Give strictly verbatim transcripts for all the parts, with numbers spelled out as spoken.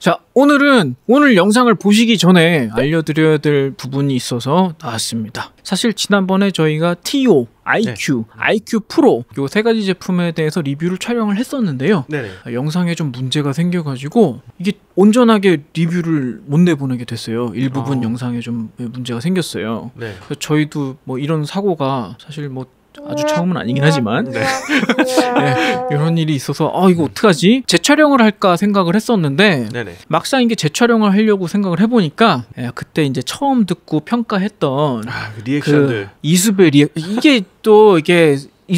자, 오늘은 오늘 영상을 보시기 전에 알려드려야 될 부분이 있어서 나왔습니다. 사실 지난번에 저희가 티오, 아이큐, 네. 아이큐 프로 요 세 가지 제품에 대해서 리뷰를 촬영을 했었는데요. 네네. 영상에 좀 문제가 생겨가지고 이게 온전하게 리뷰를 못 내보내게 됐어요. 일부분 어. 영상에 좀 문제가 생겼어요. 네. 그래서 저희도 뭐 이런 사고가 사실 뭐 아주 처음은 아니긴 하지만 네. 네, 이런 일이 있어서 아 이거 어떡하지? 재촬영을 할까 생각을 했었는데 네네. 막상 이게 재촬영을 하려고 생각을 해보니까 예, 그때 이제 처음 듣고 평가했던 아, 그 리액션들 그 이수배 리액 이게 또 이게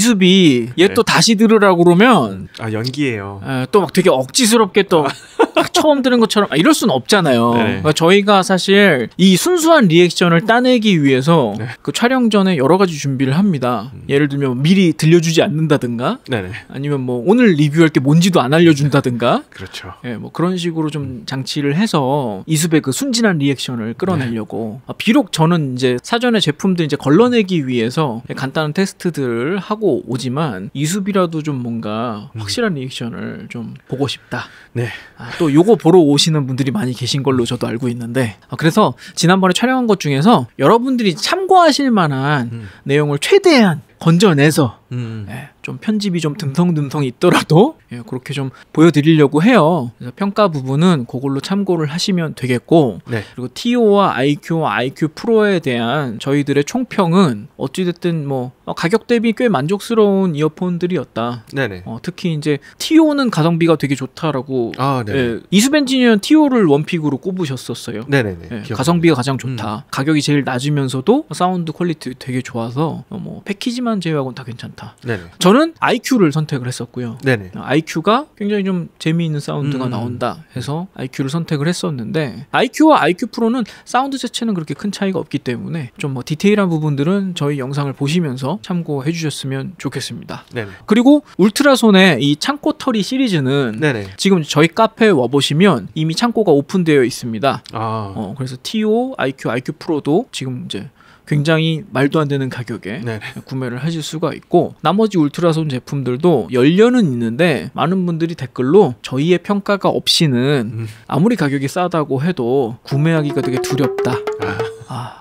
이수비 얘 또 네. 다시 들으라고 그러면 아 연기예요. 또 막 되게 억지스럽게 또 처음 들은 것처럼 아, 이럴 수는 없잖아요. 그러니까 저희가 사실 이 순수한 리액션을 따내기 위해서 네. 그 촬영 전에 여러 가지 준비를 합니다. 음. 예를 들면 미리 들려주지 않는다든가 네네. 아니면 뭐 오늘 리뷰할 게 뭔지도 안 알려준다든가 그렇죠. 예, 뭐 그런 식으로 좀 장치를 해서 이수배 그 순진한 리액션을 끌어내려고 네. 아, 비록 저는 이제 사전에 제품들 이제 걸러내기 위해서 간단한 테스트들을 하고 오지만 이수비라도 좀 뭔가 확실한 리액션을 좀 보고 싶다. 네. 아, 또 요거 보러 오시는 분들이 많이 계신 걸로 저도 알고 있는데 아, 그래서 지난번에 촬영한 것 중에서 여러분들이 참고하실 만한 음. 내용을 최대한 건져내서 음. 예, 좀 편집이 좀 듬성듬성 있더라도 예, 그렇게 좀 보여드리려고 해요. 그래서 평가 부분은 그걸로 참고를 하시면 되겠고 네. 그리고 티오와 아이큐와 아이큐 프로에 대한 저희들의 총평은 어찌됐든 뭐 어, 가격 대비 꽤 만족스러운 이어폰들이었다. 네네. 어, 특히 이제 티오는 가성비가 되게 좋다라고 아, 예, 이수배 엔지니어는 티오를 원픽으로 꼽으셨었어요. 네네네. 예, 가성비가 가장 좋다. 음. 가격이 제일 낮으면서도 사운드 퀄리티 되게 좋아서 어, 뭐 패키지만 제외하고는 다 괜찮다. 네네. 저는 아이큐를 선택을 했었고요. 네네. 아이큐가 굉장히 좀 재미있는 사운드가 음. 나온다 해서 아이큐를 선택을 했었는데 아이큐와 아이큐 프로는 사운드 자체는 그렇게 큰 차이가 없기 때문에 좀 뭐 디테일한 부분들은 저희 영상을 보시면서 참고해 주셨으면 좋겠습니다. 네네. 그리고 울트라손의 이 창고 털이 시리즈는 네네. 지금 저희 카페에 와보시면 이미 창고가 오픈되어 있습니다. 아. 어, 그래서 티오, 아이큐, 아이큐 프로도 지금 이제 굉장히 말도 안 되는 가격에 네네. 구매를 하실 수가 있고 나머지 울트라손 제품들도 열려는 있는데 많은 분들이 댓글로 저희의 평가가 없이는 음. 아무리 가격이 싸다고 해도 구매하기가 되게 두렵다. 아. 아.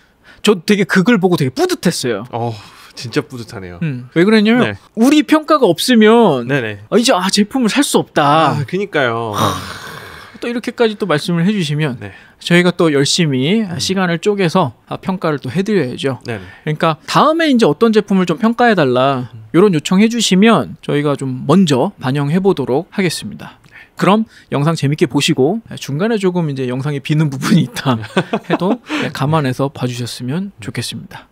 저 되게 그걸 보고 되게 뿌듯했어요. 어, 진짜 뿌듯하네요. 음. 왜 그러냐면 네. 우리 평가가 없으면 네네. 아, 이제 아 제품을 살 수 없다. 아, 그니까요. 또 이렇게까지 또 말씀을 해주시면 네. 저희가 또 열심히 음. 시간을 쪼개서 평가를 또 해드려야죠. 네네. 그러니까 다음에 이제 어떤 제품을 좀 평가해달라 음. 이런 요청해 주시면 저희가 좀 먼저 반영해 보도록 하겠습니다. 그럼 영상 재밌게 보시고 중간에 조금 이제 영상에 비는 부분이 있다 해도 감안해서 봐주셨으면 좋겠습니다.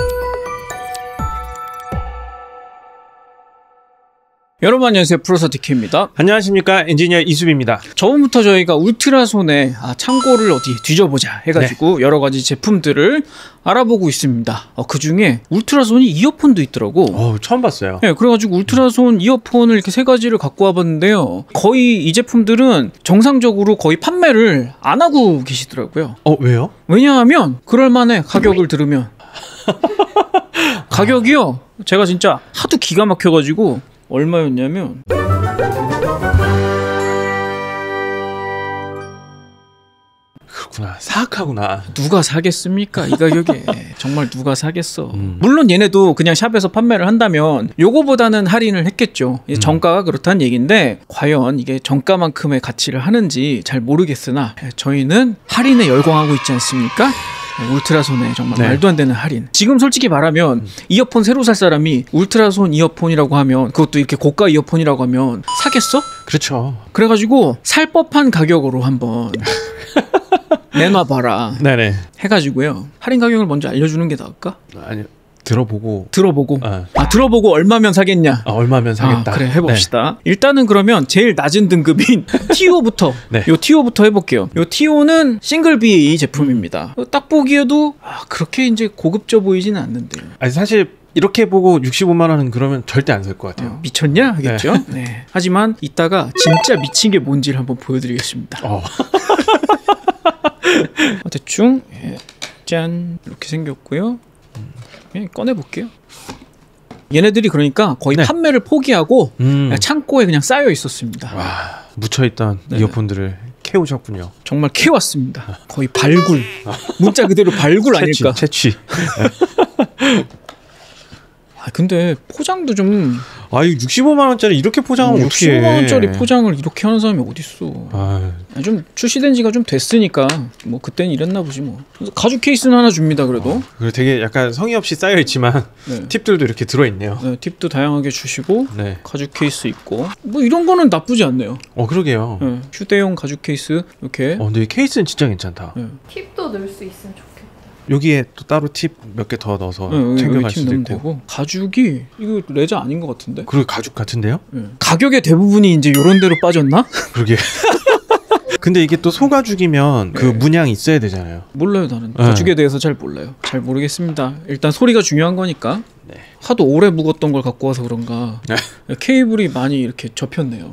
여러분 안녕하세요. 프로서 디케이입니다. 안녕하십니까. 엔지니어 이수비입니다. 저번부터 저희가 울트라손의 아, 창고를 어디 뒤져보자 해가지고 네. 여러 가지 제품들을 알아보고 있습니다. 어, 그 중에 울트라손이 이어폰도 있더라고. 어, 처음 봤어요. 네, 그래가지고 울트라손 이어폰을 이렇게 세 가지를 갖고 와봤는데요. 거의 이 제품들은 정상적으로 거의 판매를 안 하고 계시더라고요. 어, 왜요? 왜냐하면 그럴만해. 가격을 들으면. 가격이요. 제가 진짜 하도 기가 막혀가지고 얼마였냐면 그렇구나. 사악하구나. 누가 사겠습니까? 이 가격에. 정말 누가 사겠어. 음. 물론 얘네도 그냥 샵에서 판매를 한다면 요거보다는 할인을 했겠죠. 음. 정가가 그렇다는 얘기인데 과연 이게 정가만큼의 가치를 하는지 잘 모르겠으나 저희는 할인에 열광하고 있지 않습니까? 울트라손에 정말 네. 말도 안 되는 할인. 지금 솔직히 말하면 음. 이어폰 새로 살 사람이 울트라손 이어폰이라고 하면 그것도 이렇게 고가 이어폰이라고 하면 사겠어? 그렇죠. 그래가지고 살 법한 가격으로 한번 내놔봐라. 네네. 해가지고요. 할인 가격을 먼저 알려주는 게 나을까? 아니요. 들어보고 들어보고 어. 아 들어보고 얼마면 사겠냐? 아, 얼마면 사겠다. 아, 그래 해봅시다. 네. 일단은 그러면 제일 낮은 등급인 티오부터 네. 요 티오부터 해볼게요. 요 티오는 싱글 비에이 제품입니다. 딱 보기에도 아, 그렇게 이제 고급져 보이지는 않는데요. 아니 사실 이렇게 보고 육십오만 원은 그러면 절대 안 살 것 같아요. 어, 미쳤냐 하겠죠. 네. 네. 하지만 이따가 진짜 미친 게 뭔지를 한번 보여드리겠습니다. 어. 어, 대충 예, 짠 이렇게 생겼고요. 그냥 꺼내볼게요. 얘네들이 그러니까 거의 네. 판매를 포기하고 음. 창고에 그냥 쌓여 있었습니다. 와, 묻혀있던 네네. 이어폰들을 캐오셨군요. 정말 캐왔습니다. 거의 발굴. 문자 그대로 발굴 채취, 아닐까? 채취. 아, 근데 포장도 좀 아, 이 육십오만 원짜리 이렇게 포장하면 어떻게 해? 육십오만 원짜리 포장을 이렇게 하는 사람이 어딨어. 아, 아, 좀 출시된 지가 좀 됐으니까 뭐 그때는 이랬나 보지 뭐. 그래서 가죽 케이스는 하나 줍니다. 그래도. 어, 그리고 되게 약간 성의 없이 쌓여 있지만 네. 팁들도 이렇게 들어 있네요. 네, 팁도 다양하게 주시고 네. 가죽 케이스 있고 뭐 이런 거는 나쁘지 않네요. 어, 그러게요. 네, 휴대용 가죽 케이스 이렇게. 어, 근데 이 케이스는 진짜 괜찮다. 네. 팁도 넣을 수 있으면 좋겠다. 여기에 또 따로 팁 몇 개 더 넣어서 네, 챙겨갈 수도 넣으면 있고. 되고. 가죽이 이거 레저 아닌 것 같은데. 그리고 가죽 같은데요? 네. 가격의 대부분이 이제 요런 데로 빠졌나? 그러게. 근데 이게 또 소가죽이면 그 네. 문양이 있어야 되잖아요. 몰라요 나는. 네. 가죽에 대해서 잘 몰라요. 잘 모르겠습니다. 일단 소리가 중요한 거니까. 네. 하도 오래 묵었던 걸 갖고 와서 그런가 네. 케이블이 많이 이렇게 접혔네요.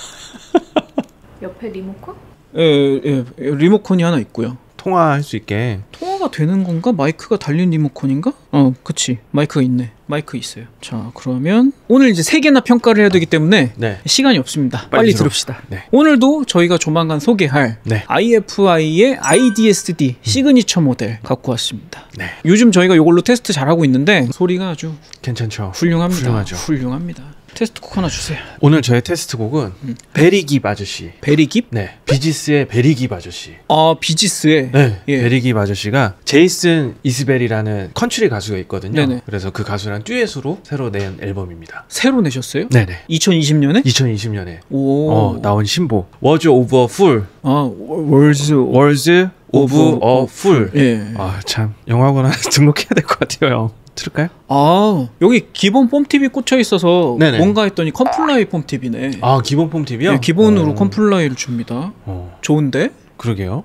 옆에 리모컨? 예, 예, 리모컨이 하나 있고요. 통화할 수 있게. 통화가 되는 건가? 마이크가 달린 리모컨인가? 어, 그치. 마이크가 있네. 마이크 있어요. 자, 그러면 오늘 이제 세 개나 평가를 해야 되기 때문에 네. 시간이 없습니다. 빨리, 빨리 들어. 들읍시다. 네. 오늘도 저희가 조만간 소개할 네. 아이에프아이의 아이디에스디 시그니처 모델 갖고 왔습니다. 네. 요즘 저희가 이걸로 테스트 잘하고 있는데 소리가 아주 괜찮죠. 훌륭합니다. 훌륭하죠. 훌륭합니다. 테스트곡 하나 주세요. 오늘 저의 테스트 곡은 음. 베리깁 아저씨. 베리깁? 네. 비지스의 베리깁 아저씨. 아, 비지스의 네. 예. 베리깁 아저씨가 제이슨 이스벨이라는 컨트리 가수가 있거든요. 네네. 그래서 그 가수랑 듀엣으로 새로 낸 앨범입니다. 새로 내셨어요? 네네. 이천이십 년에? 이천이십 년에 오. 어, 나온 신곡 Words of a Fool. 아, 월즈 Words of a Fool. 예. 아, 참 영화관 하나 등록해야 될 것 같아요. 들을까요? 아, 여기 기본 폼팁이 꽂혀 있어서 네네. 뭔가 했더니 컴플라이 폼팁이네. 아, 기본 폼 팁이요? 예, 기본으로 어. 컴플라이를 줍니다. 어, 좋은데? 그러게요.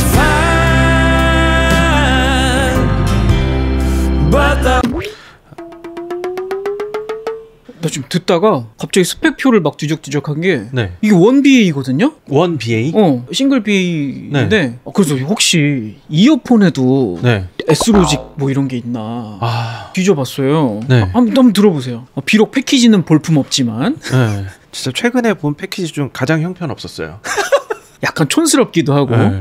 나 지금 듣다가 갑자기 스펙표를 막 뒤적뒤적한 게 네. 이게 원 비에이거든요? 원 비에이? 어, 싱글 비에이인데 네. 어, 그래서 혹시 이어폰에도 네. S로직 뭐 이런 게 있나 아, 뒤져봤어요. 네. 아, 한번, 한번 들어보세요. 어, 비록 패키지는 볼품 없지만 네. 진짜 최근에 본 패키지 중 가장 형편없었어요. 약간 촌스럽기도 하고 네.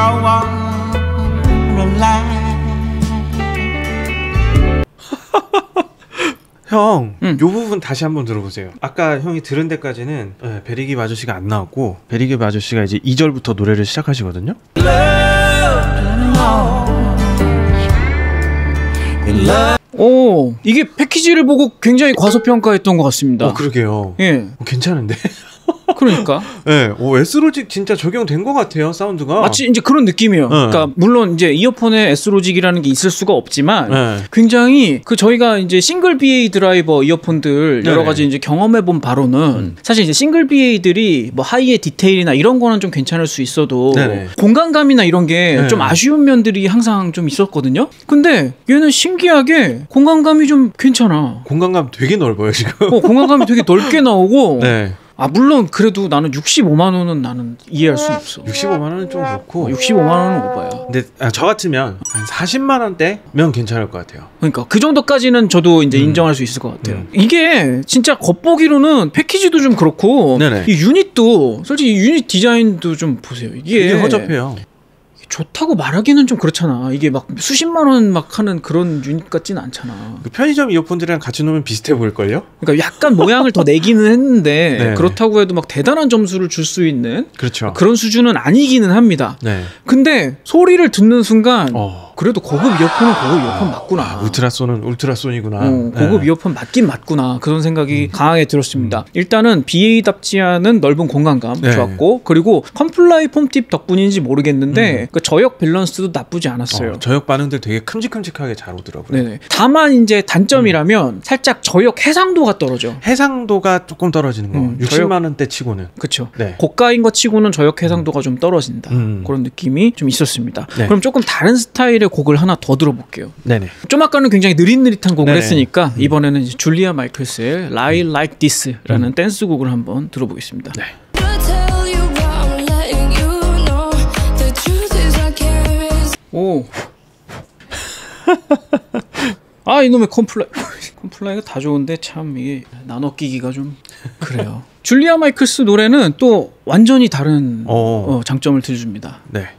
형, 응. 요 부분 다시 한번 들어보세요. 아까 형이 들은 데까지는 네, 베리깁 아저씨가 안 나왔고 베리깁 아저씨가 이제 이 절부터 노래를 시작하시거든요. 오, 이게 패키지를 보고 굉장히 과소평가했던 것 같습니다. 어, 그러게요. 예, 어, 괜찮은데? 그러니까 네, 오, S로직 진짜 적용된 것 같아요, 사운드가. 마치 이제 그런 느낌이에요. 그러니까 물론 이제 이어폰에 S로직이라는 게 있을 수가 없지만 네. 굉장히 그 저희가 이제 싱글 비에이 드라이버 이어폰들 여러 네네. 가지 이제 경험해 본 바로는 음. 사실 이제 싱글 비에이들이 뭐 하이의 디테일이나 이런 거는 좀 괜찮을 수 있어도 네네. 공간감이나 이런 게 좀 네. 아쉬운 면들이 항상 좀 있었거든요. 근데 얘는 신기하게 공간감이 좀 괜찮아. 공간감 되게 넓어요, 지금. 어, 공간감이 되게 넓게 나오고 네. 아 물론 그래도 나는 육십오만 원은 나는 이해할 수 없어. 육십오만 원은 좀 그렇고. 어, 육십오만 원은 오바야. 근데 아, 저 같으면 한 사십만 원대면 괜찮을 것 같아요. 그러니까 그 정도까지는 저도 이제 음. 인정할 수 있을 것 같아요. 음. 이게 진짜 겉보기로는 패키지도 좀 그렇고 네네. 이 유닛도 솔직히 이 유닛 디자인도 좀 보세요. 이게 되게 허접해요. 좋다고 말하기는 좀 그렇잖아. 이게 막 수십만 원 막 하는 그런 유닛 같지는 않잖아. 그 편의점 이어폰들이랑 같이 놓으면 비슷해 보일걸요? 그러니까 약간 모양을 더 내기는 했는데 네. 그렇다고 해도 막 대단한 점수를 줄 수 있는 그렇죠. 그런 수준은 아니기는 합니다. 네. 근데 소리를 듣는 순간 어. 그래도 고급 이어폰은 고급 이어폰 맞구나. 아, 울트라손은 울트라손이구나. 어, 고급 네. 이어폰 맞긴 맞구나. 그런 생각이 음. 강하게 들었습니다. 일단은 비에이답지 않은 넓은 공간감 네. 좋았고 그리고 컴플라이 폼팁 덕분인지 모르겠는데 음. 그 저역 밸런스도 나쁘지 않았어요. 어, 저역 반응들 되게 큼직큼직하게 잘 오더라고요. 네네. 다만 이제 단점이라면 살짝 저역 해상도가 떨어져. 해상도가 조금 떨어지는 거. 음, 육십만 원대 치고는. 그쵸. 네. 고가인 것 치고는 저역 해상도가 좀 떨어진다. 음. 그런 느낌이 좀 있었습니다. 네. 그럼 조금 다른 스타일의 곡을 하나 더 들어볼게요. 네네. 좀 아까는 굉장히 느릿느릿한 곡을 네네. 했으니까 음. 이번에는 이제 줄리아 마이클스의 Lie Like This라는 음. 댄스곡을 한번 들어보겠습니다. 네. 오. 아 이놈의 컴플라이 컴플라이가 다 좋은데 참 이게 나눠 끼기가 좀 그래요. 줄리아 마이클스 노래는 또 완전히 다른 어, 장점을 들려줍니다. 네.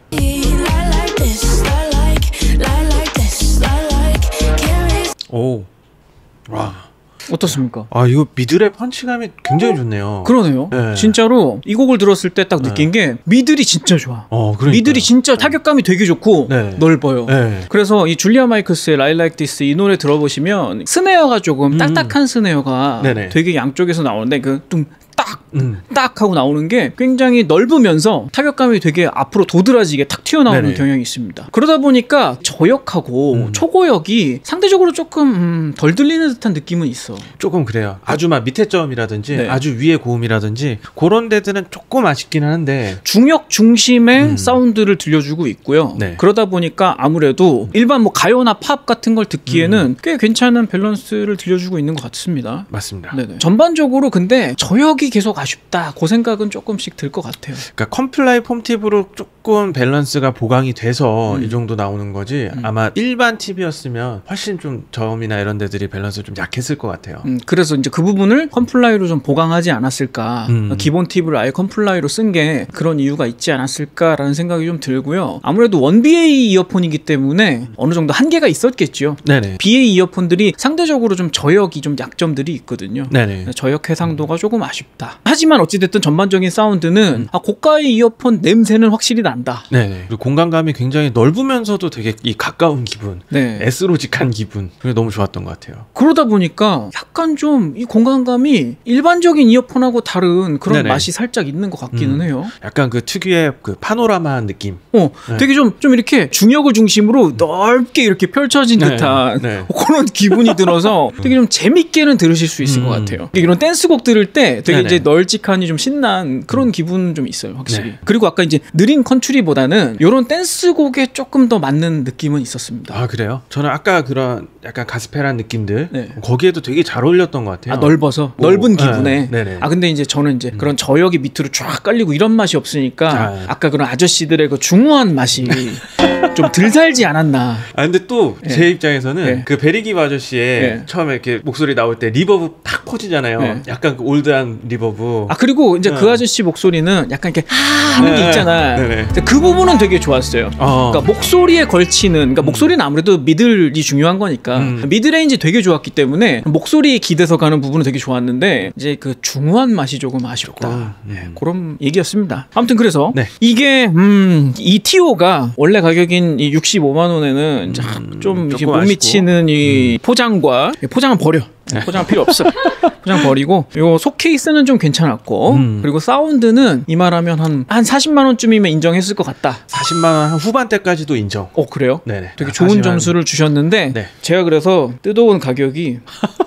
오. 와. 어떻습니까? 아 이거 미들의 펀치감이 굉장히 좋네요. 그러네요. 네. 진짜로 이 곡을 들었을 때 딱 느낀 네. 게 미들이 진짜 좋아. 어, 미들이 진짜 타격감이 되게 좋고 네. 넓어요. 네. 그래서 이 줄리아 마이클스의 Lie Like This 이 노래 들어보시면 스네어가 조금 음. 딱딱한 스네어가 네네. 되게 양쪽에서 나오는데 그 뚱 딱, 음. 딱 하고 나오는 게 굉장히 넓으면서 타격감이 되게 앞으로 도드라지게 탁 튀어나오는 네네. 경향이 있습니다. 그러다 보니까 저역하고 음. 초고역이 상대적으로 조금 음, 덜 들리는 듯한 느낌은 있어. 조금 그래요. 아주 막 밑에 점이라든지 네. 아주 위에 고음이라든지 그런 데들은 조금 아쉽긴 한데 중역 중심의 음. 사운드를 들려주고 있고요. 네. 그러다 보니까 아무래도 일반 뭐 가요나 팝 같은 걸 듣기에는 음. 꽤 괜찮은 밸런스를 들려주고 있는 것 같습니다. 맞습니다. 네네. 전반적으로 근데 저역이 계속 아쉽다 그 생각은 조금씩 들 것 같아요. 그러니까 컴플라이 폼팁으로 조금 밸런스가 보강이 돼서 음. 이 정도 나오는 거지 음. 아마 일반 팁이었으면 훨씬 좀 저음이나 이런 데들이 밸런스 좀 약했을 것 같아요. 음, 그래서 이제 그 부분을 컴플라이로 좀 보강하지 않았을까. 음. 기본 팁을 아예 컴플라이로 쓴 게 그런 이유가 있지 않았을까라는 생각이 좀 들고요. 아무래도 원 비에이 이어폰이기 때문에 어느 정도 한계가 있었겠죠. 네네. 비에이 이어폰들이 상대적으로 좀 저역이 좀 약점들이 있거든요. 네네. 저역 해상도가 조금 아쉽다. 하지만 어찌됐든 전반적인 사운드는 음. 아, 고가의 이어폰 냄새는 확실히 난다. 네. 그리고 공간감이 굉장히 넓으면서도 되게 이 가까운 기분, 네. 에스로직한 기분, 그게 너무 좋았던 것 같아요. 그러다 보니까 약간 좀 이 공간감이 일반적인 이어폰하고 다른 그런 네네. 맛이 살짝 있는 것 같기는 음. 해요. 약간 그 특유의 그 파노라마 느낌. 어, 네. 되게 좀 좀 이렇게 중역을 중심으로 넓게 이렇게 펼쳐진 네. 듯한 네. 그런 기분이 들어서 되게 좀 재밌게는 들으실 수 있을 음. 것 같아요. 이런 댄스곡 들을 때 되게 네네. 이제 널찍하니 좀 신난 그런 음. 기분은 좀 있어요, 확실히. 네. 그리고 아까 이제 느린 컨트리보다는 이런 댄스곡에 조금 더 맞는 느낌은 있었습니다. 아 그래요? 저는 아까 그런 약간 가스펠한 느낌들 네. 거기에도 되게 잘 어울렸던 것 같아요. 아 넓어서 뭐, 넓은 기분에. 네. 네네. 아 근데 이제 저는 이제 음. 그런 저역이 밑으로 쫙 깔리고 이런 맛이 없으니까 아. 아까 그런 아저씨들의 그 중후한 맛이 좀 덜 살지 않았나. 아 근데 또 제 네. 입장에서는 네. 그 베리깁 아저씨의 네. 처음에 이렇게 목소리 나올 때 리버브 탁 퍼지잖아요. 네. 약간 그 올드한 리버브. 아 그리고 이제 네. 그 아저씨 목소리는 약간 이렇게 하 하는 네. 게 있잖아. 네. 그 부분은 되게 좋았어요. 어. 그러니까 목소리에 걸치는, 그러니까 음. 목소리는 아무래도 미들이 중요한 거니까 음. 미드레인지 되게 좋았기 때문에 목소리에 기대서 가는 부분은 되게 좋았는데 이제 그 중후한 맛이 조금 아쉽다. 조금. 네. 그런 얘기였습니다. 아무튼 그래서 네. 이게 음, 이 티오가 원래 가격인 이 육십오만 원에는 음, 좀 이제 못 미치는 이 음. 포장과 포장은 버려. 포장 필요 없어. 포장 버리고 요 속 케이스는 좀 괜찮았고 음. 그리고 사운드는 이 말하면 한, 한 사십만 원쯤이면 인정했을 것 같다. 사십만 원 한 후반대까지도 인정. 어 그래요? 네네. 되게 좋은 사십만... 점수를 주셨는데 네. 제가 그래서 뜯어온 가격이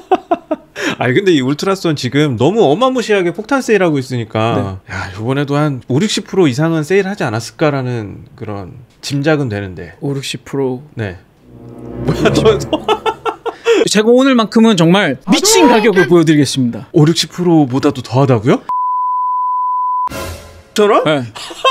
아니 근데 이 울트라손 지금 너무 어마무시하게 폭탄 세일하고 있으니까 네. 야 이번에도 한 오륙십 퍼센트 이상은 세일하지 않았을까라는 그런 짐작은 되는데 오륙십 퍼센트 네. 뭐야 너 제가 오늘만큼은 정말 미친 가격을 보여드리겠습니다. 오륙십 퍼센트보다도 더하다고요? 저런? 네.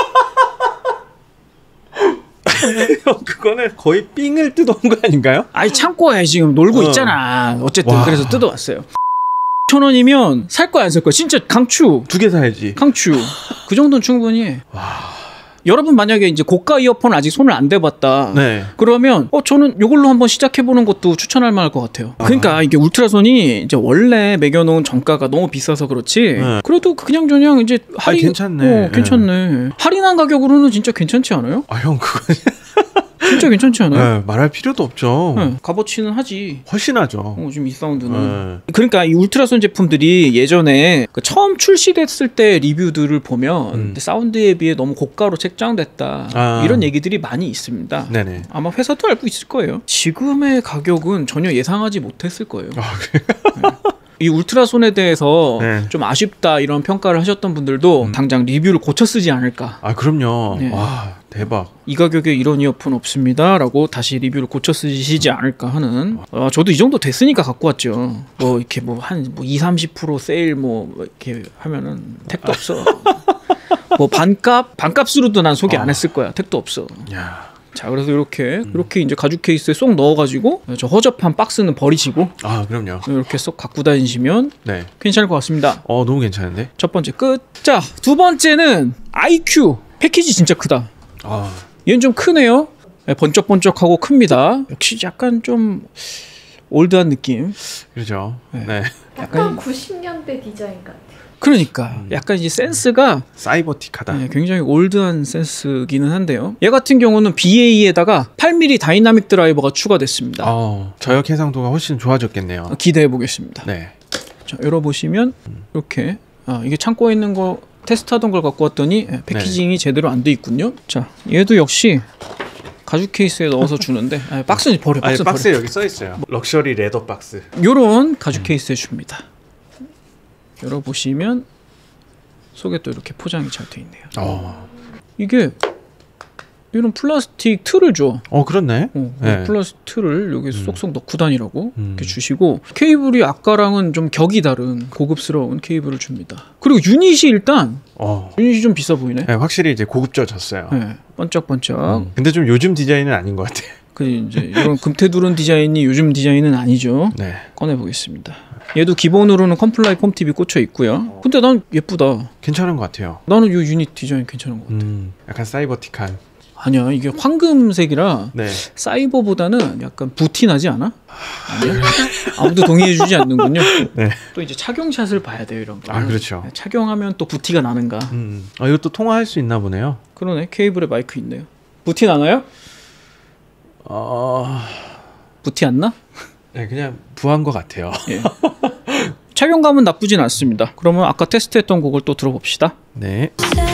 형 그거는 거의 삥을 뜯어온 거 아닌가요? 아니 창고에 지금 놀고 어. 있잖아. 어쨌든 와. 그래서 뜯어왔어요. 천 원이면 살 거야 안 살 거야? 진짜 강추. 두 개 사야지. 강추. 그 정도는 충분히 해. 와. 여러분 만약에 이제 고가 이어폰 아직 손을 안 대봤다. 네. 그러면 어 저는 이걸로 한번 시작해보는 것도 추천할 만할 것 같아요. 아. 그러니까 이게 울트라손이 이제 원래 매겨놓은 정가가 너무 비싸서 그렇지. 네. 그래도 그냥 저냥 이제 할인. 아, 괜찮네. 어, 괜찮네. 네. 할인한 가격으로는 진짜 괜찮지 않아요? 아 형 그거. 진짜 괜찮지 않아요? 네, 말할 필요도 없죠. 네, 값어치는 하지. 훨씬 하죠. 어, 지금 이 사운드는. 네. 그러니까 이 울트라손 제품들이 예전에 그 처음 출시됐을 때 리뷰들을 보면 음. 사운드에 비해 너무 고가로 책정됐다. 아. 이런 얘기들이 많이 있습니다. 네네. 아마 회사도 알고 있을 거예요. 지금의 가격은 전혀 예상하지 못했을 거예요. 아, 그래요? 네. 이 울트라손에 대해서 네. 좀 아쉽다 이런 평가를 하셨던 분들도 음. 당장 리뷰를 고쳐 쓰지 않을까. 아 그럼요. 네. 와 대박. 이 가격에 이런 이어폰 없습니다 라고 다시 리뷰를 고쳐 쓰시지 않을까 하는. 아, 저도 이 정도 됐으니까 갖고 왔죠. 뭐 이렇게 뭐 한 뭐 이십, 삼십 퍼센트 세일 뭐 이렇게 하면은 택도 없어. 뭐 반값 반값으로도 난 소개 안 했을 거야. 택도 없어. 야. 자, 그래서 이렇게 음. 이렇게 이제 가죽 케이스에 쏙 넣어가지고 저 허접한 박스는 버리시고 아 그럼요. 이렇게 쏙 갖고 다니시면 네. 괜찮을 것 같습니다. 어 너무 괜찮은데? 첫 번째 끝. 자, 두 번째는 아이큐. 패키지 진짜 크다. 아. 얘는 좀 크네요. 번쩍번쩍하고 큽니다. 역시 약간 좀 올드한 느낌. 그렇죠. 네. 네. 약간 구십 년대 디자인 같아. 그러니까 음. 약간 이제 센스가 사이버틱하다. 네, 굉장히 올드한 센스기는 한데요. 얘 같은 경우는 비에이에다가 팔 밀리미터 다이나믹 드라이버가 추가됐습니다. 어, 저역 해상도가 훨씬 좋아졌겠네요. 기대해 보겠습니다. 네. 자, 열어보시면 음. 이렇게 아, 이게 창고에 있는 거 테스트하던 걸 갖고 왔더니 패키징이 네. 제대로 안 돼 있군요. 자, 얘도 역시 가죽 케이스에 넣어서 주는데 아, 박스는 버려. 박스 아니, 박스에 여기 써 있어요. 럭셔리 레더 박스. 요런 가죽 음. 케이스에 줍니다. 열어보시면 속에 또 이렇게 포장이 잘 돼 있네요. 어. 이게 이런 플라스틱 틀을 줘. 어 그렇네. 어, 네. 플라스틱 틀을 여기 음. 쏙쏙 넣고 다니라고 음. 이렇게 주시고 케이블이 아까랑은 좀 격이 다른 고급스러운 케이블을 줍니다. 그리고 유닛이 일단 어. 유닛이 좀 비싸 보이네. 네, 확실히 이제 고급져졌어요. 네, 번쩍번쩍. 음. 근데 좀 요즘 디자인은 아닌 것 같아. 그 이제 이런 금태두른 디자인이 요즘 디자인은 아니죠. 네. 꺼내 보겠습니다. 얘도 기본으로는 컴플라이 폼팁이 꽂혀 있고요. 근데 난 예쁘다. 괜찮은 것 같아요. 나는 이 유닛 디자인 괜찮은 것 같아. 음, 약간 사이버틱한. 아니야, 이게 황금색이라 네. 사이버보다는 약간 부티나지 않아? 아니야? 아무도 동의해주지 않는군요. 네. 또 이제 착용샷을 봐야 돼요, 이런 거. 아 그렇죠. 착용하면 또 부티가 나는가. 음. 아 이것도 통화할 수 있나 보네요. 그러네, 케이블에 마이크 있네요. 부티 나나요? 어... 부티 안 나? 네, 그냥 부한 것 같아요. 예. 착용감은 나쁘진 않습니다. 그러면 아까 테스트했던 곡을 또 들어봅시다. 네.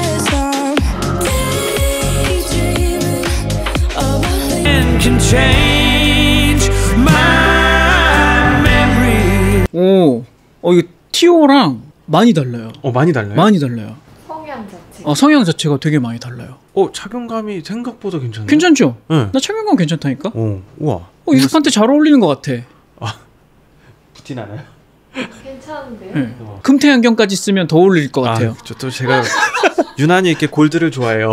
오, 어 이거 티오랑 많이 달라요. 어 많이 달라요? 많이 달라요. 성향 자체. 어 성향 자체가 되게 많이 달라요. 어 착용감이 생각보다 괜찮네. 괜찮죠? 네. 나 착용감 괜찮다니까. 어, 우와. 어 이스한테 잘 어울리는 것 같아. 아, 부티 나나요? 괜찮은데요? 네. 어. 금태 안경까지 쓰면 더 어울릴 것 같아요. 아, 저 또 제가 유난히 이렇게 골드를 좋아해요.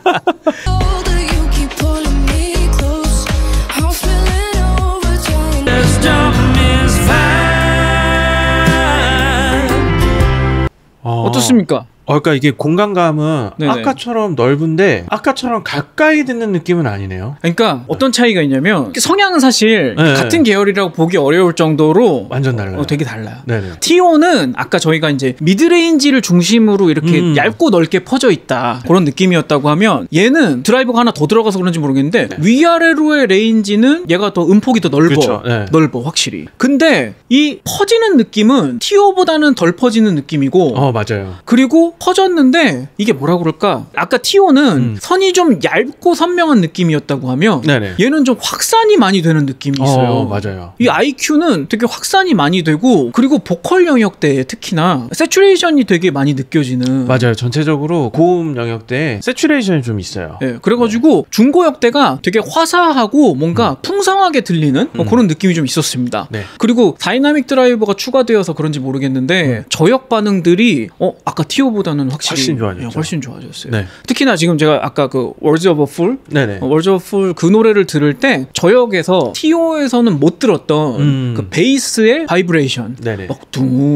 어... 어떻습니까? 어, 그러니까 이게 공간감은 네네. 아까처럼 넓은데 아까처럼 가까이 듣는 느낌은 아니네요. 그러니까 어떤 차이가 있냐면 성향은 사실 네네. 같은 계열이라고 보기 어려울 정도로 완전 달라요. 어, 되게 달라요. 네네. 티오는 아까 저희가 이제 미드레인지를 중심으로 이렇게 음. 얇고 넓게 퍼져 있다 그런 느낌이었다고 하면 얘는 드라이버가 하나 더 들어가서 그런지 모르겠는데 네. 위아래로의 레인지는 얘가 더 음폭이 더 넓어. 그렇죠. 네. 넓어 확실히. 근데 이 퍼지는 느낌은 티오보다는 덜 퍼지는 느낌이고 어 맞아요. 그리고 퍼졌는데 이게 뭐라 그럴까? 아까 티오는 음. 선이 좀 얇고 선명한 느낌이었다고 하면 네네. 얘는 좀 확산이 많이 되는 느낌이 있어요. 어, 맞아요. 이 아이큐는 되게 확산이 많이 되고 그리고 보컬 영역대에 특히나 세츄레이션이 되게 많이 느껴지는 맞아요. 전체적으로 고음 영역대에 세츄레이션이 좀 있어요. 네, 그래가지고 네. 중고역대가 되게 화사하고 뭔가 음. 풍성하게 들리는 음. 뭐 그런 느낌이 좀 있었습니다. 네. 그리고 다이나믹 드라이버가 추가되어서 그런지 모르겠는데 음. 저역 반응들이 어 아까 티오보다 는 확실히 훨씬 좋아졌죠. 훨씬 좋아졌어요. 네. 특히나 지금 제가 아까 그 Words of a Fool, 네네. Words of a Fool 그 노래를 들을 때 저역에서 티오에서는 못 들었던 음. 그 베이스의 바이브레이션, 막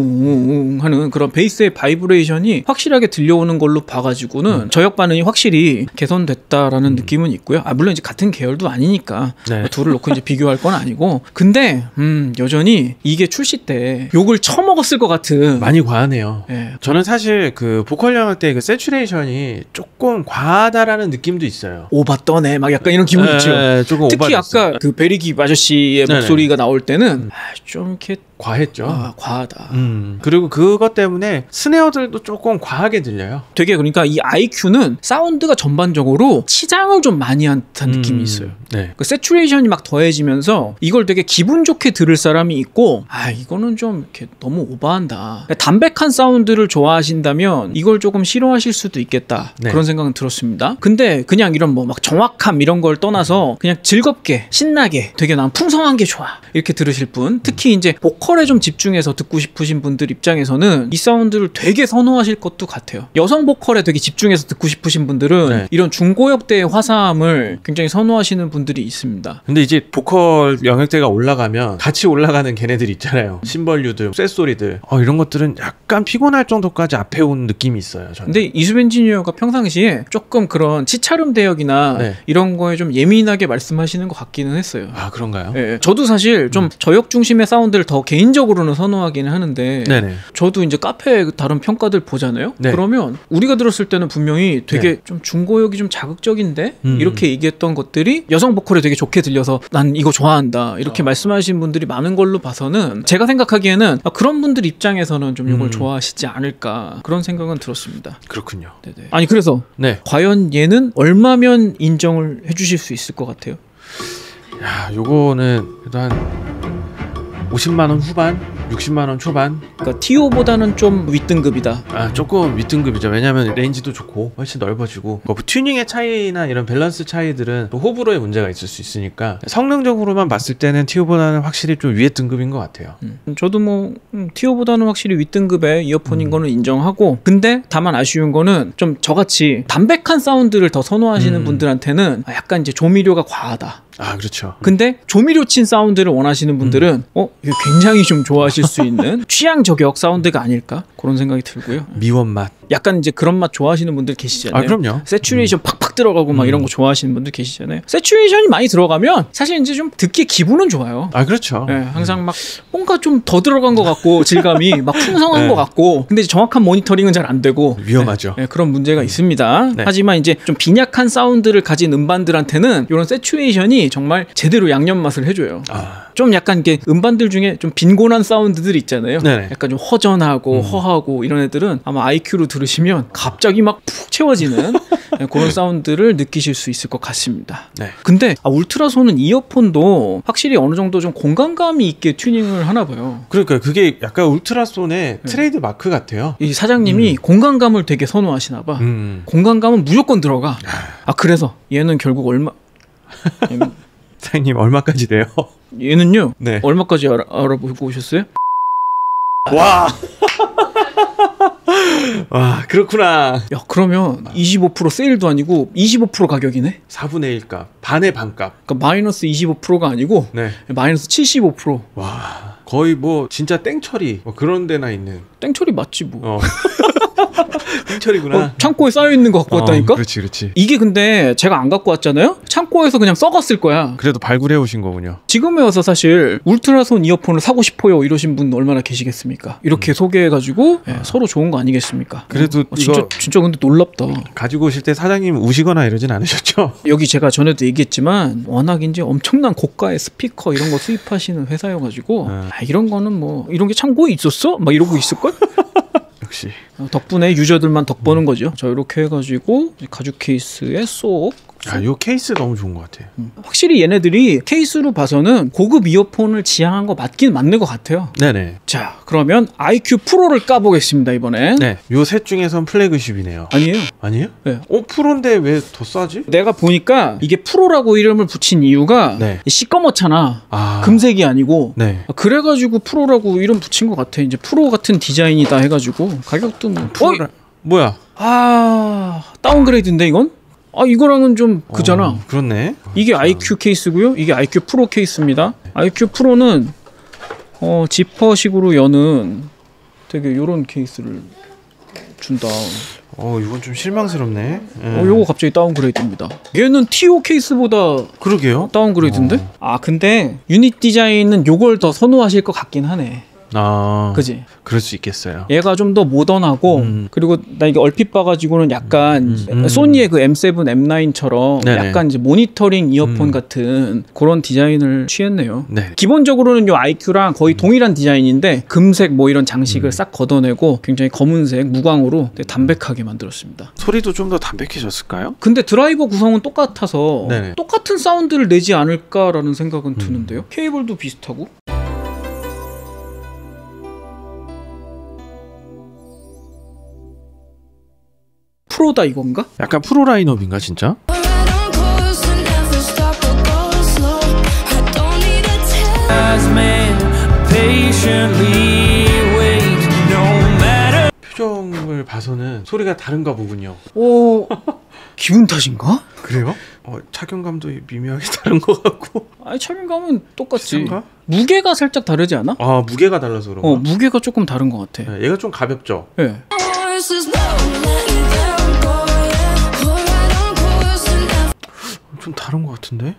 둥 하는 그런 베이스의 바이브레이션이 확실하게 들려오는 걸로 봐가지고는 음. 저역 반응이 확실히 개선됐다라는 음. 느낌은 있고요. 아 물론 이제 같은 계열도 아니니까 네. 둘을 놓고 이제 비교할 건 아니고, 근데 음 여전히 이게 출시 때 욕을 처먹었을 것 같은 많이 과하네요. 네. 저는 사실 그 보컬 영역대 그 세츄레이션이 조금 과하다라는 느낌도 있어요. 오바 떠네 막 약간 이런 기분 있죠. 조금 특히 오바됐어요. 아까 그 베리기 아저씨의 네네. 목소리가 나올 때는 음. 아, 좀 이렇게 과했죠. 아, 과하다. 음. 그리고 그것 때문에 스네어들도 조금 과하게 들려요. 되게 그러니까 이 아이큐는 사운드가 전반적으로 치장을 좀 많이 한 듯한 음. 느낌이 있어요. 네. 그 세츄레이션이 막 더해지면서 이걸 되게 기분 좋게 들을 사람이 있고, 아 이거는 좀 이렇게 너무 오버한다. 담백한 사운드를 좋아하신다면 이걸 조금 싫어하실 수도 있겠다. 네. 그런 생각은 들었습니다. 근데 그냥 이런 뭐 막 정확함 이런 걸 떠나서 그냥 즐겁게 신나게 되게 난 풍성한 게 좋아 이렇게 들으실 분, 특히 이제 보컬 보컬에 좀 집중해서 듣고 싶으신 분들 입장에서는 이 사운드를 되게 선호하실 것도 같아요. 여성 보컬에 되게 집중해서 듣고 싶으신 분들은 네. 이런 중고역대의 화사함을 굉장히 선호하시는 분들이 있습니다. 근데 이제 보컬 영역대가 올라가면 같이 올라가는 걔네들 있잖아요. 심벌류들, 쇳소리들 어, 이런 것들은 약간 피곤할 정도까지 앞에 온 느낌이 있어요. 저는. 근데 이수 엔지니어가 평상시에 조금 그런 치차름 대역이나 네. 이런 거에 좀 예민하게 말씀하시는 것 같기는 했어요. 아 그런가요? 네, 저도 사실 좀 음. 저역 중심의 사운드를 더 개인적으로는 선호하기는 하는데 네네. 저도 이제 카페 다른 평가들 보잖아요. 네. 그러면 우리가 들었을 때는 분명히 되게 네. 좀 중고역이 좀 자극적인데 음. 이렇게 얘기했던 것들이 여성 보컬에 되게 좋게 들려서 난 이거 좋아한다 이렇게 어. 말씀하시는 분들이 많은 걸로 봐서는 제가 생각하기에는 그런 분들 입장에서는 좀 이걸 음. 좋아하시지 않을까 그런 생각은 들었습니다. 그렇군요. 네네. 아니 그래서 네. 과연 얘는 얼마면 인정을 해주실 수 있을 것 같아요? 야, 요거는 그래도 한 오십만 원 후반? 육십만 원 초반? 그러니까 티오보다는 좀 윗등급이다. 아 조금 윗등급이죠. 왜냐면 레인지도 좋고 훨씬 넓어지고 뭐 튜닝의 차이나 이런 밸런스 차이들은 또 호불호의 문제가 있을 수 있으니까 성능적으로만 봤을 때는 티오보다는 확실히 좀 위의 등급인 것 같아요. 음, 저도 뭐 음, 티오보다는 확실히 윗등급의 이어폰인 음. 거는 인정하고 근데 다만 아쉬운 거는 좀 저같이 담백한 사운드를 더 선호하시는 음. 분들한테는 약간 이제 조미료가 과하다. 아 그렇죠. 근데 조미료 친 사운드를 원하시는 분들은 음. 어 이거 굉장히 좀 좋아하실 수 있는 취향 저격 사운드가 아닐까 그런 생각이 들고요. 미원 맛. 약간 이제 그런 맛 좋아하시는 분들 계시잖아요. 아 그럼요. 세츄레이션 음. 팍팍 들어가고 막 음. 이런 거 좋아하시는 분들 계시잖아요. 세츄레이션이 많이 들어가면 사실 이제 좀 듣기 기분은 좋아요. 아 그렇죠. 네, 항상 막 뭔가 좀 더 들어간 것 같고 질감이 막 풍성한 네. 것 같고 근데 정확한 모니터링은 잘 안 되고 위험하죠. 네, 네, 그런 문제가 있습니다. 네. 하지만 이제 좀 빈약한 사운드를 가진 음반들한테는 이런 세츄레이션이 정말 제대로 양념 맛을 해줘요. 아. 좀 약간 이게 음반들 중에 좀 빈곤한 사운드들 있잖아요. 네네. 약간 좀 허전하고 음. 허하고 이런 애들은 아마 아이큐로 들으시면 갑자기 막 푹 채워지는 그런 사운드를 느끼실 수 있을 것 같습니다. 네. 근데 아, 울트라손은 이어폰도 확실히 어느 정도 좀 공간감이 있게 튜닝을 하나 봐요. 그러니까 그게 약간 울트라손의 네. 트레이드 마크 같아요. 이 사장님이 음. 공간감을 되게 선호하시나 봐. 음. 공간감은 무조건 들어가. 아 그래서 얘는 결국 얼마 얘는... 사장님 얼마까지 돼요? 얘는요? 네. 얼마까지 알아, 알아보고 오셨어요? 와. 와 그렇구나. 야 그러면 이십오 퍼센트 세일도 아니고 이십오 퍼센트 가격이네? 사분의 일 값. 반의 반값. 그러니까 마이너스 이십오 퍼센트가 아니고 네. 마이너스 칠십오 퍼센트. 와 거의 뭐 진짜 땡처리 뭐 그런 데나 있는. 땡처리 맞지 뭐. 어. 땡처리구나. 어, 창고에 쌓여있는 거 갖고 어, 왔다니까? 그렇지 그렇지. 이게 근데 제가 안 갖고 왔잖아요? 창고에서 그냥 썩었을 거야. 그래도 발굴해 오신 거군요. 지금에 와서 사실 울트라손 이어폰을 사고 싶어요 이러신 분 얼마나 계시겠습니까? 이렇게 음. 소개해가지고 네, 서로 좋은 거 아니겠습니까? 그래도 어, 진짜, 이거 진짜 근데 놀랍다. 가지고 오실 때 사장님 우시거나 이러진 않으셨죠? 여기 제가 전에도 얘기했지만 워낙 이제 엄청난 고가의 스피커 이런 거 수입하시는 회사여가지고 음. 아, 이런 거는 뭐 이런 게 창고에 있었어? 막 이러고 있을걸? 역시 덕분에 유저들만 덕 보는 거죠. 자 이렇게 해가지고 가죽 케이스에 쏙. 아, 이 케이스 너무 좋은 것 같아. 음. 확실히 얘네들이 케이스로 봐서는 고급 이어폰을 지향한 거 맞긴 맞는 것 같아요. 네네. 자 그러면 아이큐 프로를 까보겠습니다 이번엔. 네. 요 셋 중에선 플래그십이네요. 아니에요. 아니에요? 네. 어 프로인데 왜 더 싸지? 내가 보니까 이게 프로라고 이름을 붙인 이유가 네. 시꺼멓잖아. 아. 금색이 아니고. 네. 그래가지고 프로라고 이름 붙인 것 같아. 이제 프로 같은 디자인이다 해가지고 가격도 뭐. 프로라... 뭐야? 아 다운그레이드인데 이건? 아 이거랑은 좀 그잖아. 어, 그렇네. 이게 참. 아이큐 케이스고요. 이게 아이큐 프로 케이스입니다. 아이큐 프로는 어, 지퍼식으로 여는 되게 요런 케이스를 준다. 어 이건 좀 실망스럽네. 음. 어 요거 갑자기 다운그레이드입니다. 얘는 티오 케이스보다 그러게요. 다운그레이드인데? 어. 아 근데 유닛 디자인은 요걸 더 선호하실 것 같긴 하네. 아, 그지? 그럴 수 있겠어요. 얘가 좀 더 모던하고 음. 그리고 나 이게 얼핏 봐가지고는 약간 음. 음. 소니의 그 엠 세븐, 엠 나인처럼 네네. 약간 이제 모니터링 이어폰 음. 같은 그런 디자인을 취했네요. 네. 기본적으로는 요 아이큐랑 거의 음. 동일한 디자인인데 금색 뭐 이런 장식을 음. 싹 걷어내고 굉장히 검은색 무광으로 되게 담백하게 만들었습니다. 소리도 좀 더 담백해졌을까요? 근데 드라이버 구성은 똑같아서 네네. 똑같은 사운드를 내지 않을까라는 생각은 음. 드는데요. 케이블도 비슷하고. 프로다 이건가? 약간 프로 라인업인가 진짜? 표정을 봐서는 소리가 다른가 보군요. 오, 기분 탓인가? 그래요? 어, 착용감도 미묘하게 다른 것 같고. 아니 착용감은 똑같지. 비슷한가? 무게가 살짝 다르지 않아? 아 무게가 달라서 그런가? 어 무게가 조금 다른 것 같아. 네, 얘가 좀 가볍죠? 네. 좀 다른 것 같은데?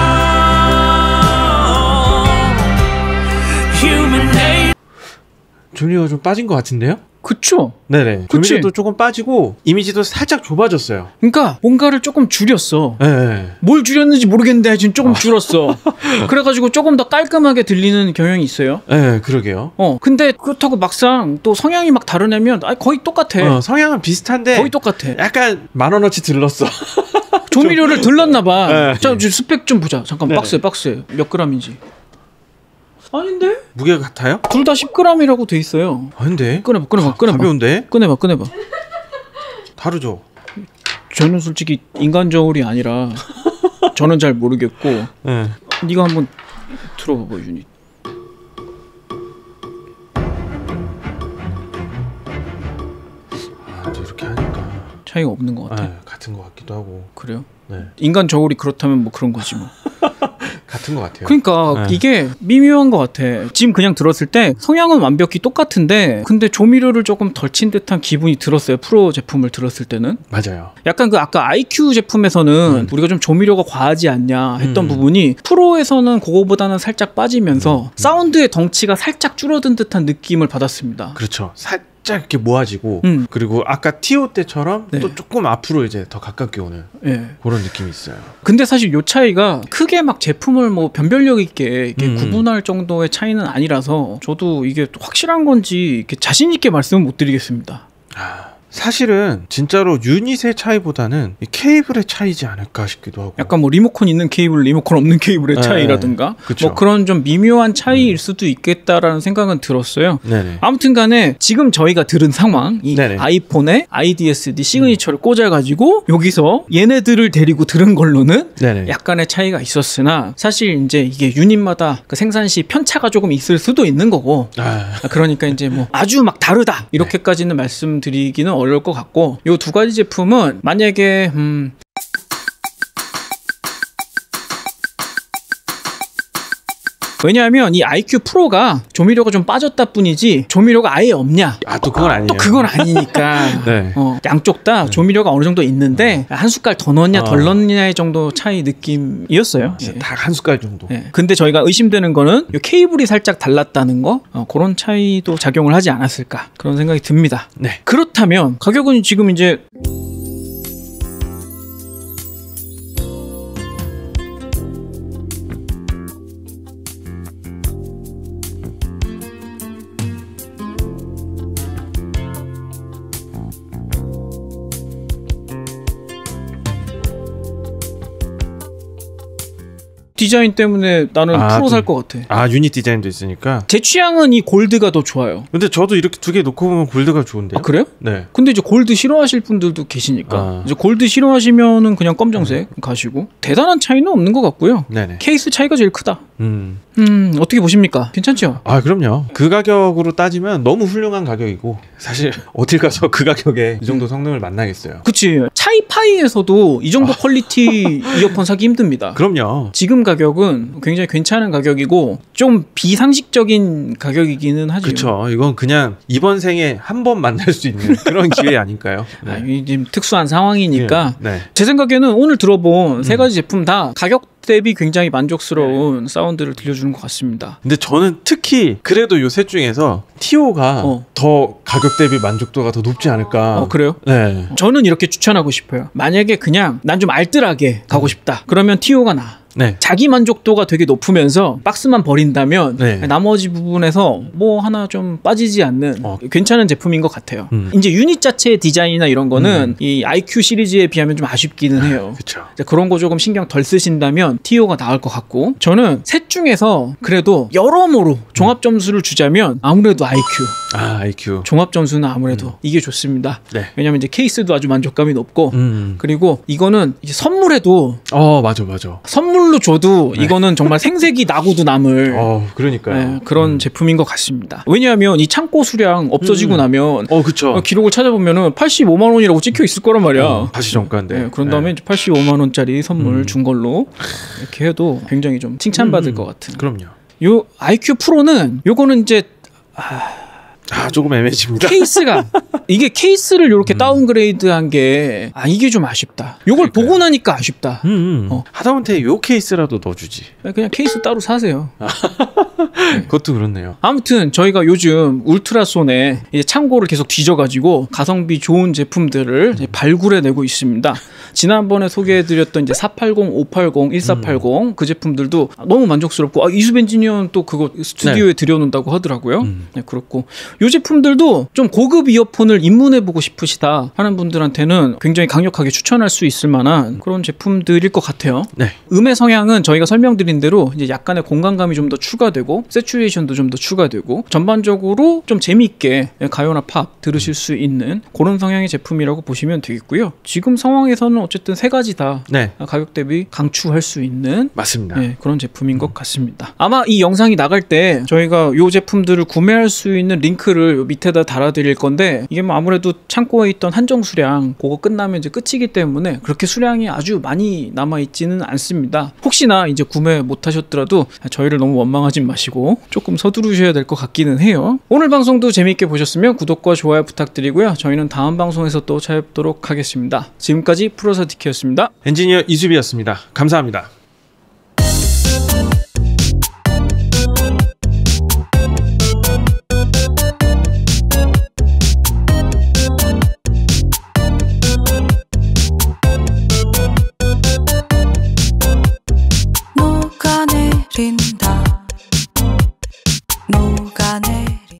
조미료가 좀 빠진 것 같은데요? 그쵸? 네네. 그치? 조미료도 조금 빠지고 이미지도 살짝 좁아졌어요. 그러니까 뭔가를 조금 줄였어. 네. 뭘 줄였는지 모르겠는데 지금 조금 줄었어. 그래가지고 조금 더 깔끔하게 들리는 경향이 있어요. 네, 그러게요. 어, 근데 그렇다고 막상 또 성향이 막 다르냐면 아, 거의 똑같아. 어, 성향은 비슷한데 거의 똑같아. 약간 만 원어치 들렀어. 조미료를 들렀나봐. 네. 자, 스펙 좀 보자. 잠깐 네네. 박스에 박스에 몇 그램인지. 아닌데? 무게가 같아요? 둘 다 십 그램이라고 돼 있어요. 아닌데? 꺼내봐, 꺼내봐, 꺼내봐. 가벼운데? 꺼내봐, 꺼내봐. 다르죠? 저는 솔직히 인간 저울이 아니라 저는 잘 모르겠고. 네. 네가 한번 들어봐봐, 유닛. 아, 또 이렇게 하니까 차이가 없는 것 같아. 네, 같은 것 같기도 하고. 그래요? 네. 인간 저울이 그렇다면 뭐 그런 거지 뭐. 같은 것 같아요. 그러니까 네. 이게 미묘한 것 같아. 지금 그냥 들었을 때 성향은 완벽히 똑같은데 근데 조미료를 조금 덜 친 듯한 기분이 들었어요. 프로 제품을 들었을 때는. 맞아요. 약간 그 아까 아이큐 제품에서는 음. 우리가 좀 조미료가 과하지 않냐 했던 음. 부분이 프로에서는 그거보다는 살짝 빠지면서 음. 사운드의 덩치가 살짝 줄어든 듯한 느낌을 받았습니다. 그렇죠. 살짝 이렇게 모아지고 음. 그리고 아까 티오 때처럼 네. 또 조금 앞으로 이제 더 가깝게 오는 예. 그런 느낌이 있어요. 근데 사실 요 차이가 크게 막 제품을 뭐 변별력 있게 이렇게 음. 구분할 정도의 차이는 아니라서 저도 이게 확실한 건지 이렇게 자신 있게 말씀은 못 드리겠습니다. 아, 사실은 진짜로 유닛의 차이보다는 이 케이블의 차이지 않을까 싶기도 하고. 약간 뭐 리모컨 있는 케이블, 리모컨 없는 케이블의 네, 차이라든가 그쵸. 뭐 그런 좀 미묘한 차이일 수도 있겠다라는 생각은 들었어요. 네네. 아무튼 간에 지금 저희가 들은 상황, 이 네네. 아이폰에 아이디에스디 시그니처를 꽂아가지고 여기서 얘네들을 데리고 들은 걸로는 네네. 약간의 차이가 있었으나 사실 이제 이게 유닛마다 그 생산 시 편차가 조금 있을 수도 있는 거고 아, 그러니까 이제 뭐 아주 막 다르다 이렇게까지는 말씀드리기는 어려울 것 같고 요 두 가지 제품은 만약에 음 왜냐하면 이 아이큐 프로가 조미료가 좀 빠졌다 뿐이지 조미료가 아예 없냐? 아, 또 그건 아니에요. 또 그건 아니니까 네. 어, 양쪽 다 조미료가 어느 정도 있는데 한 숟갈 더 넣었냐 어. 덜 넣었냐의 정도 차이 느낌이었어요. 예. 딱 한 숟갈 정도. 예. 근데 저희가 의심되는 거는 이 케이블이 살짝 달랐다는 거 어, 그런 차이도 작용을 하지 않았을까 그런 생각이 듭니다. 네. 그렇다면 가격은 지금 이제 디자인 때문에 나는 아, 프로 또- 살 것 같아. 아, 유닛 디자인도 있으니까. 제 취향은 이 골드가 더 좋아요. 근데 저도 이렇게 두 개 놓고 보면 골드가 좋은데요. 아, 그래요? 네. 근데 이제 골드 싫어하실 분들도 계시니까 아. 이제 골드 싫어하시면은 그냥 검정색 가시고 대단한 차이는 없는 것 같고요. 네네. 케이스 차이가 제일 크다. 음. 음 어떻게 보십니까? 괜찮죠? 아, 그럼요. 그 가격으로 따지면 너무 훌륭한 가격이고 사실 어딜 가서 그 가격에 이 정도 성능을 만나겠어요. 그치. 차이파이에서도 이 정도 퀄리티 이어폰 사기 힘듭니다. 그럼요. 지금 가격은 굉장히 괜찮은 가격이고 좀 비상식적인 가격이기는 하죠. 그렇죠. 이건 그냥 이번 생에 한 번 만날 수 있는 그런 기회 아닐까요? 아, 이 지금 특수한 상황이니까 네. 제 생각에는 오늘 들어본 음. 세 가지 제품 다 가격 대비 굉장히 만족스러운 사운드를 들려주는 것 같습니다. 근데 저는 특히 그래도 요 셋 중에서 티오가 어. 더 가격 대비 만족도가 더 높지 않을까. 어 그래요? 네. 저는 이렇게 추천하고 싶어요. 만약에 그냥 난 좀 알뜰하게 가고 싶다. 그러면 티오가 나. 네. 자기 만족도가 되게 높으면서 박스만 버린다면 네. 나머지 부분에서 뭐 하나 좀 빠지지 않는 어. 괜찮은 제품인 것 같아요. 음. 이제 유닛 자체의 디자인이나 이런 거는 이 아이큐 시리즈에 비하면 좀 아쉽기는 해요. 그렇죠. 이제 그런 거 조금 신경 덜 쓰신다면 티오가 나을 것 같고 저는 셋 중에서 그래도 여러모로 종합 점수를 주자면 아무래도 아이큐 아, 아이큐. 종합 점수는 아무래도 음. 이게 좋습니다. 네. 왜냐면 이제 케이스도 아주 만족감이 높고 음. 그리고 이거는 이제 선물에도 어, 맞아, 맞아. 선물로 줘도 네. 이거는 정말 생색이 나고도 남을 어, 그러니까요. 네, 그런 음. 제품인 것 같습니다. 왜냐하면 이 창고 수량 없어지고 음. 나면 어, 그쵸. 어, 기록을 찾아보면은 팔십오만 원이라고 찍혀 있을 거란 말이야. 어, 다시 정가인데. 네, 그런 다음에 이제 팔십오만 원짜리 선물 음. 준 걸로 이렇게 해도 굉장히 좀 칭찬받을 음. 것 같은. 그럼요. 요 아이큐 프로는 요거는 이제 아, 조금 애매해집니다. 케이스가 이게 케이스를 이렇게 음. 다운그레이드한 게 아 이게 좀 아쉽다. 요걸 그러니까요. 보고 나니까 아쉽다. 음, 음. 어. 하다못해 요 케이스라도 넣어주지. 그냥 케이스 따로 사세요. 그것도 그렇네요. 아무튼 저희가 요즘 울트라손에 이제 창고를 계속 뒤져가지고 가성비 좋은 제품들을 이제 발굴해내고 있습니다. 지난번에 소개해드렸던 이제 사팔공, 오팔공, 일사팔공 음. 그 제품들도 너무 만족스럽고 아, 이수배 엔지니어는 또 그거 스튜디오에 들여놓는다고 하더라고요. 음. 네, 그렇고 이 제품들도 좀 고급 이어폰을 입문해보고 싶으시다 하는 분들한테는 굉장히 강력하게 추천할 수 있을 만한 그런 제품들일 것 같아요. 네. 음의 성향은 저희가 설명드린 대로 이제 약간의 공간감이 좀 더 추가되고 세츄레이션도 좀 더 추가되고 전반적으로 좀 재미있게 가요나 팝 들으실 수 있는 그런 성향의 제품이라고 보시면 되겠고요. 지금 상황에서는 어쨌든 세 가지 다 네. 가격 대비 강추할 수 있는 맞습니다. 네, 그런 제품인 것 같습니다. 아마 이 영상이 나갈 때 저희가 이 제품들을 구매할 수 있는 링크를 밑에다 달아드릴 건데 이게 뭐 아무래도 창고에 있던 한정 수량 그거 끝나면 이제 끝이기 때문에 그렇게 수량이 아주 많이 남아있지는 않습니다. 혹시나 이제 구매 못하셨더라도 저희를 너무 원망하지 마시고 조금 서두르셔야 될 것 같기는 해요. 오늘 방송도 재미있게 보셨으면 구독과 좋아요 부탁드리고요. 저희는 다음 방송에서 또 찾아뵙도록 하겠습니다. 지금까지 프로사티키였습니다. 엔지니어 이수비였습니다. 감사합니다.